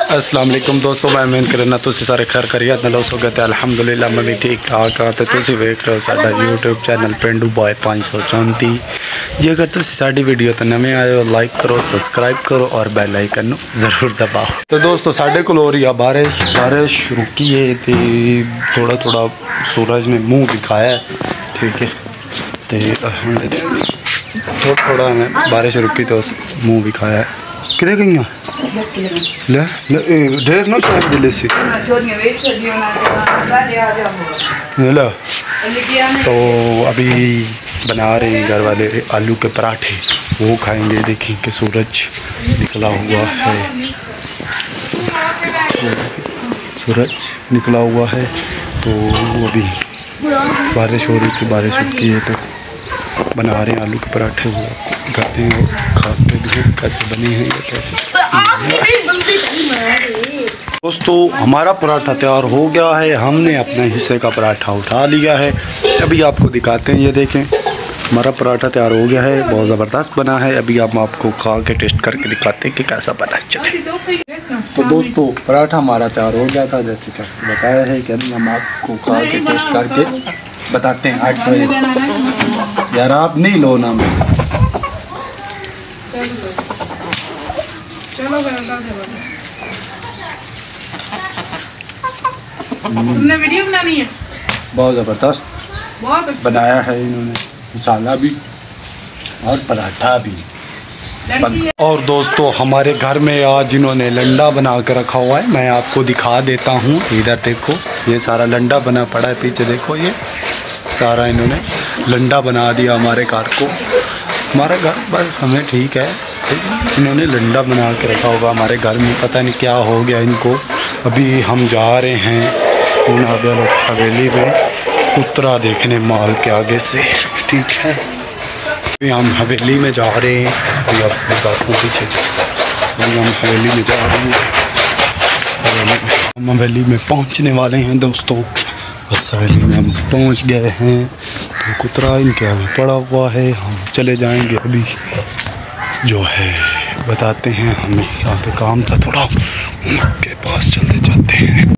अस्सलाम वालेकुम दोस्तों, मैं उम्मीद करना तुसी सारे खैर करियत नाल हो गए। अल्हम्दुलिल्लाह मैं भी ठीक ठाक हाँ। तो तुसी वेख रहे हो साडा यूट्यूब चैनल पेंडू बॉय 534। जे अगर तुसी साडी वीडियो तो नवे आए हो लाइक करो, सब्सक्राइब करो और बेल आइकन जरूर दबाओ। तो दोस्तों साढ़े को हो रही है बारिश रुकी है तो थोड़ा थोड़ा सूरज ने मुँह दिखाया है, ठीक है। तो थोड़ा बारिश रुकी तो मुँह दिखाया है। किधर गई ले ढेर ना चाहिए दिल्ली से ला। तो अभी बना रहे हैं घर वाले आलू के पराठे, वो खाएंगे। देखें कि सूरज निकला हुआ है, सूरज निकला हुआ है। तो अभी बारिश हो रही थी, बारिश रुकी है तो बना रहे हैं आलू के पराठे। वो खाते हैं, खाते भी कैसे बने हैं या कैसे। दोस्तों हमारा पराठा तैयार हो गया है, हमने अपने हिस्से का पराठा उठा लिया है। अभी आपको दिखाते हैं, ये देखें हमारा पराठा तैयार हो गया है, बहुत ज़बरदस्त बना है। अभी हम आपको खा के टेस्ट करके दिखाते हैं कि कैसा बना है। चलिए तो दोस्तों पराठा हमारा तैयार हो गया था, जैसे कि बताया है कि अभी हम आपको खा के टेस्ट करके बताते हैं। 8 बजे यार आप नहीं लो ना मुझे। तुमने वीडियो बनानी है, बहुत ज़बरदस्त बनाया है इन्होंने, मसाला भी और पराठा भी। और दोस्तों हमारे घर में आज इन्होंने लंडा बना कर रखा हुआ है, मैं आपको दिखा देता हूँ। इधर देखो ये सारा लंडा बना पड़ा है, पीछे देखो ये सारा इन्होंने लंडा बना दिया हमारे घर को। हमारा घर बस हमें ठीक है, इन्होंने लंडा बना के रखा होगा हमारे घर में, पता नहीं क्या हो गया इनको। अभी हम जा रहे हैं हवेली में उतरा देखने माल के आगे से, ठीक है। अभी हम हवेली में जा रहे हैं, अभी अपने बातों पीछे अभी हम हवेली में जा रहे हैं। हम हवेली में पहुंचने वाले हैं दोस्तों, बस हवेली में हम पहुंच गए हैं। तो कुतरा इनके आगे पड़ा हुआ है, हम चले जाएंगे। अभी जो है बताते हैं, हमें यहाँ पे काम था थोड़ा, उनके पास चलते जाते हैं।